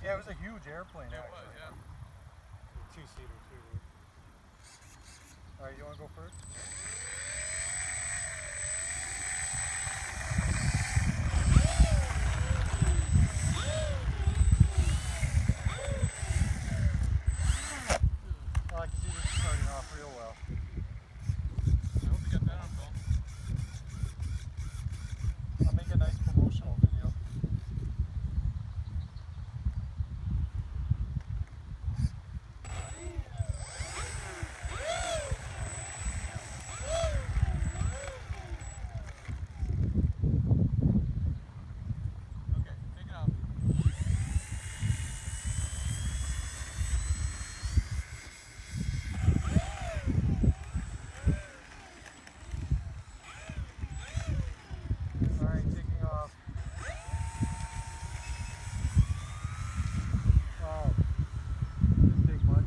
Yeah, it was a huge airplane. It actually. was, yeah. Two-seater too. Alright, you want to go first? Well, I can see this is starting off real well. I hope you got that on film. I'll make a nice promotional video. Okay, take it off. Alright, taking off. Wow. Didn't take much.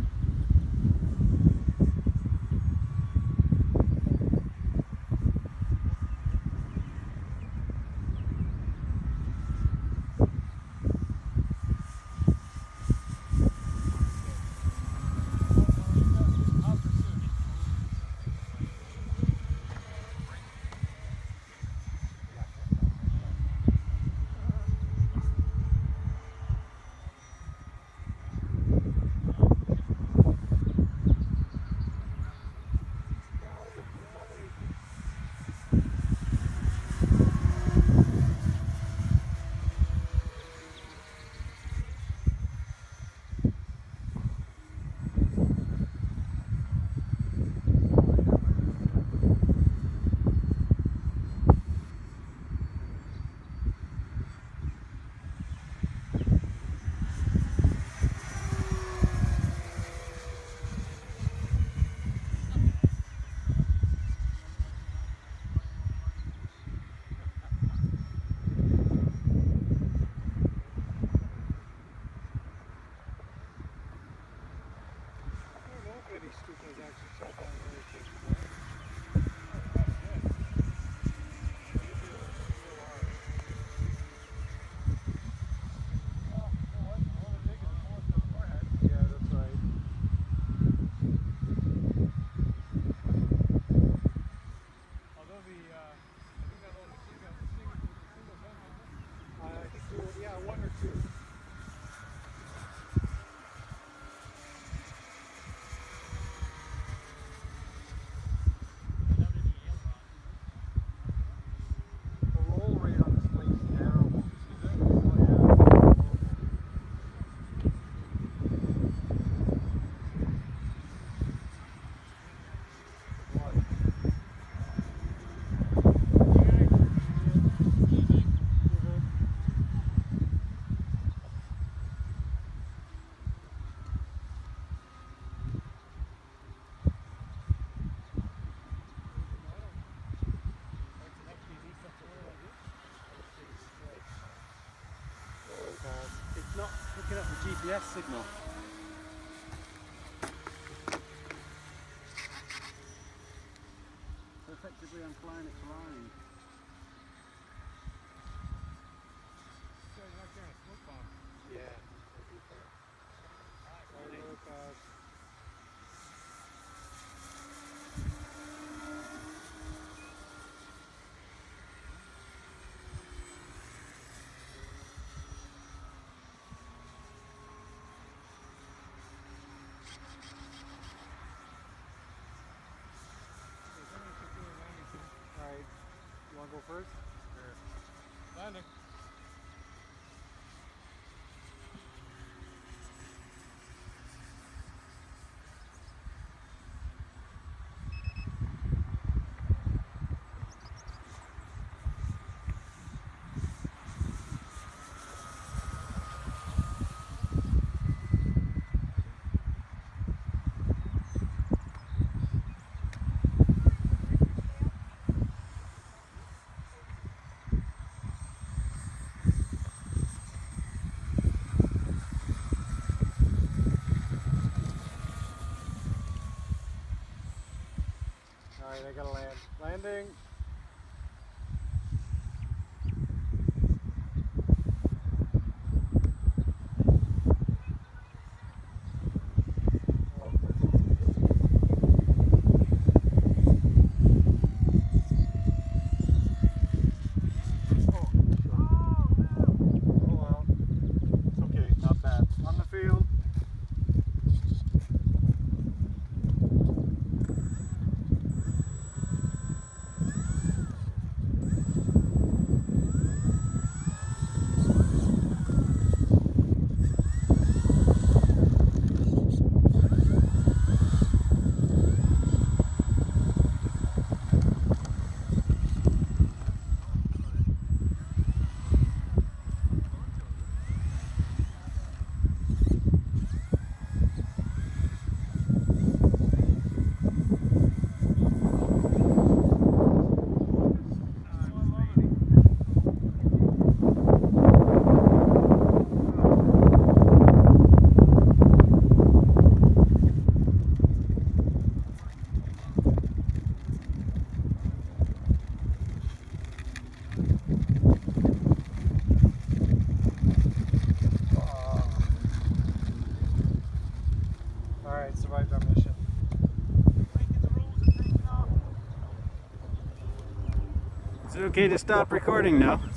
Fms Stuka is actually shut down very quickly. Yeah, that's right. Although the, I think that little machine gun, the single gun, I think yeah, one or two. The roll rate on this thing's terrible. It's not picking up the GPS signal. So effectively I'm flying it blind. so you're not carrying a smoke bomb. Yeah. Alright, you want to go first? Sure. Landing. Is it okay to stop recording now?